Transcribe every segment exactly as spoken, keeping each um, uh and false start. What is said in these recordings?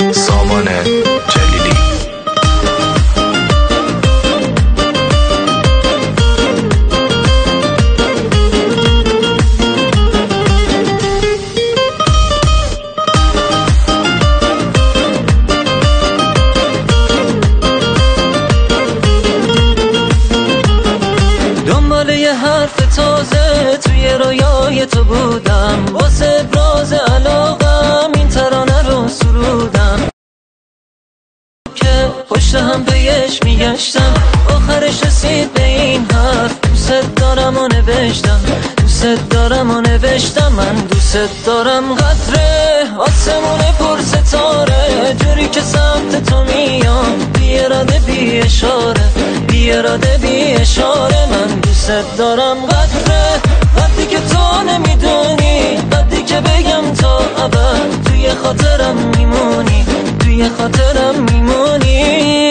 سامان جلیلی. دنبال یه حرف تازه توی رویای تو بودم، واسه ابراز علاقم این ترانه رو سرودم که پشت هم پیش میگشتم، آخرش رسید به این حرف دوست دارم و نوشتم، دوست دارم و نوشتم. من دوست دارم قدره آسمون پر ستاره، جوری که سمت تو میام بی اراده بی اشاره، بی اراده بی اشاره. من دوست دارم قدره وقتی که تو نمیدونی، وقتی که بگم تا ابد توی خاطرم میمونی، توی خاطرم میمونی.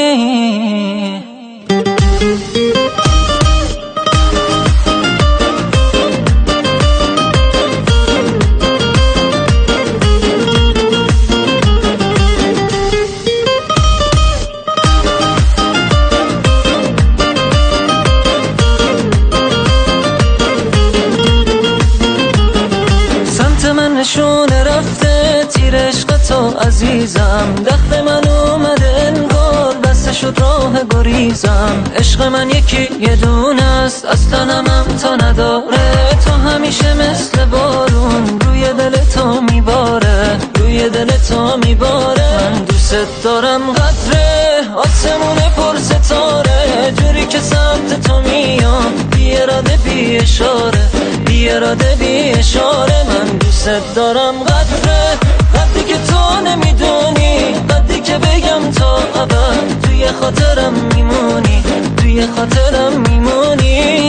نشونه رفته تیر عشق تو عزیزم، دخت من اومده انگار بسته شد راه گریزم. عشق من یکی یه دونه است اصلا هم تا نداره، تو همیشه مثل بارون روی دل تو میباره، روی دل تو میباره. من دوست دارم قدره آسمون پر ستاره، جوری که سمت تو میام بی اراده بی اشاره، بی اراده بی اشاره. من دوست دارم قدره وقتی که تو نمیدونی، وقتی که بگم تا ابد توی خاطرم میمونی، توی خاطرم میمونی.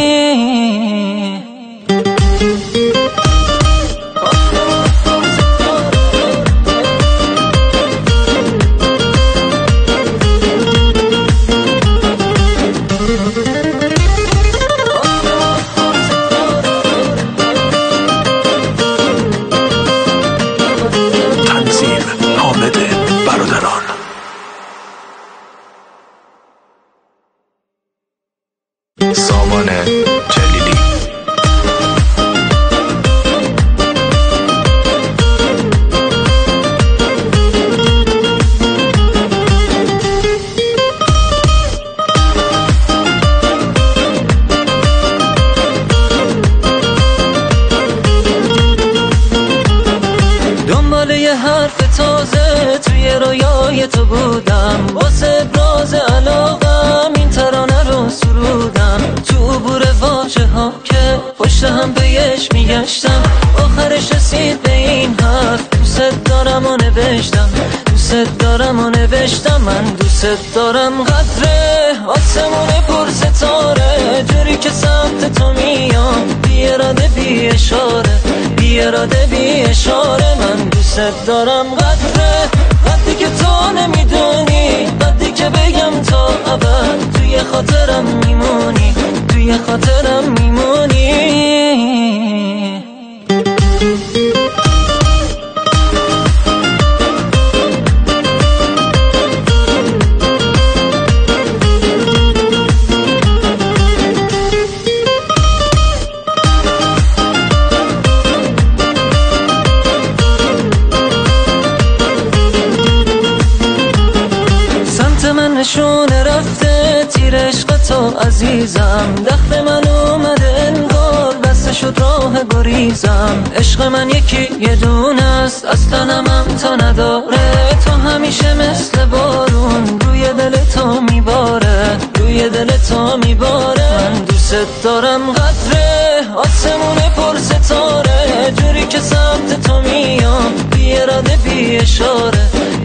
سامان جلیلی. دنبال یه حرف تازه توی رویای تو بودم، واسه ابراز علاقم این ترانه رو سرودم. تو عبور واژه ها که پشت هم پیش میگشتم، آخرش رسید به این حرف دوست دارم و نوشتم، دوست دارم و نوشتم. من دوست دارم قدره آسمون پر ستاره، جوری که سمت تو میام بی اراده بی اشاره، بی اراده بی اشاره. من دوست دارم قدره وقتی که تو نمیدونی، وقتی که بگم تا ابد توی خاطرم میمونی، توی خاطرم میمونی. نشونه رفته تیر عشق تو عزیزم، دخت من اومده انگار بسته شد راه گریزم. عشق من یکی یه دونه است اصلا هم تا نداره، تو همیشه مثل بارون روی دل تو میباره، روی دل تو میباره. من دوست دارم قدره آسمون پر ستاره، جوری که سمت تو میام بی اراده بی اشاره،